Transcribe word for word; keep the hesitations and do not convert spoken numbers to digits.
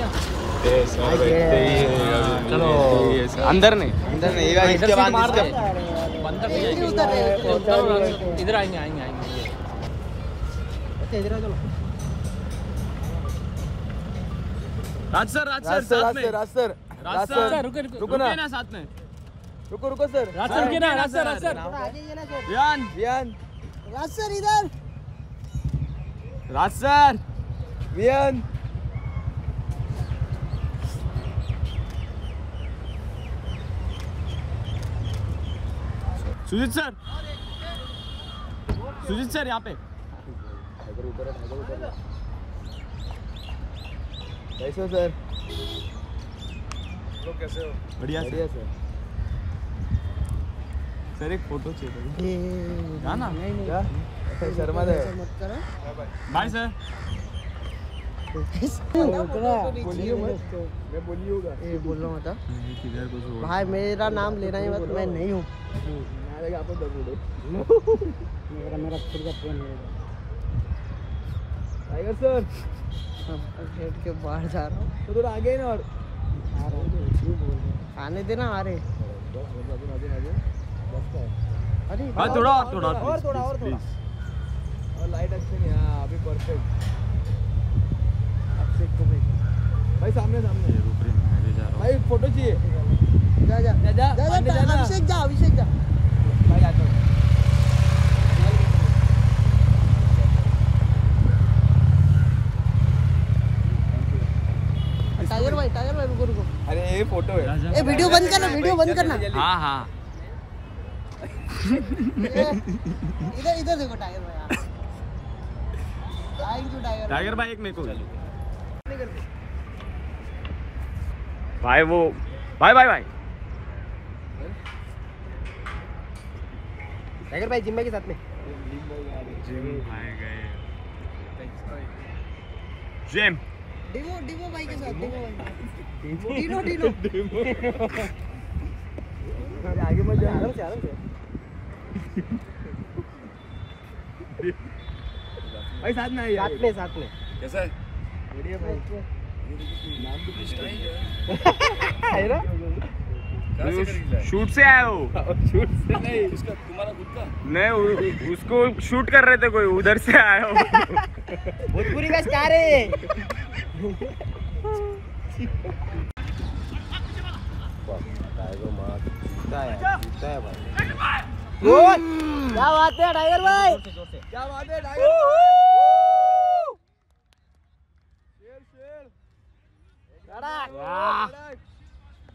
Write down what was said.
चलो अंदर नहीं अंदर नहीं इसके बाद इधर आएंगे आएंगे आएंगे इधर चलो राज सर राज सर साथ में राज सर राज सर रुको रुको ना साथ में रुको रुको सर राज सर रुकिए ना राज सर राज सर आगे ये ना सर वियान वियान राज सर इधर Raj sir Viaan Sujit sir Sujit sir यहाँ पे कैसे हो सर लोग कैसे हो बढ़िया बढ़िया सर सर एक फोटो चाहिए क्या ना क्या शर्मा दे बाय सर बोलिए मैं बोलिए होगा ये बोल रहा हूँ था किधर कुछ भाई मेरा नाम लेना ही मत मैं नहीं हूँ मेरा मेरा खुद का ट्रेन है टाइगर सर गेट के बाहर जा रहा हूँ तो थोड़ा आगे ना और आ रहा हूँ आने देना आ रहे अरे थोड़ा और थोड़ा और थोड़ा और थोड़ा और लाइट अच्छी नहीं हाँ अभी परफेक्ट भाई सामने सामने भाई फोटो चाहिए जा जा जा जा अभिषेक जा अभिषेक जा भाई आ जाओ टाइगर भाई टाइगर भाई रुको रुको अरे ये फोटो है ए वीडियो बंद करना वीडियो बंद करना हाँ हाँ इधर इधर देखो टाइगर भाई थैंक यू टाइगर टाइगर भाई एक मेरे को भाई वो भाई भाई भाई टाइगर भाई जिम भाई के साथ में जिम भाई गए जिम डिवो डिवो भाई के साथ डिवो भाई डिनो डिनो आगे मत जा आराम से आराम से भाई साथ में साथ में साथ में कैसा है बढ़िया भाई नाम तो है ना शूट से आया हो शूट से नहीं इसका तुम्हारा खुद का नहीं उसको शूट कर रहे थे कोई उधर से आया हो भोजपुरी का स्टार है टाइगर मार जीता है जीता है भाई क्या बात है टाइगर भाई क्या बात है टाइगर शेर शेर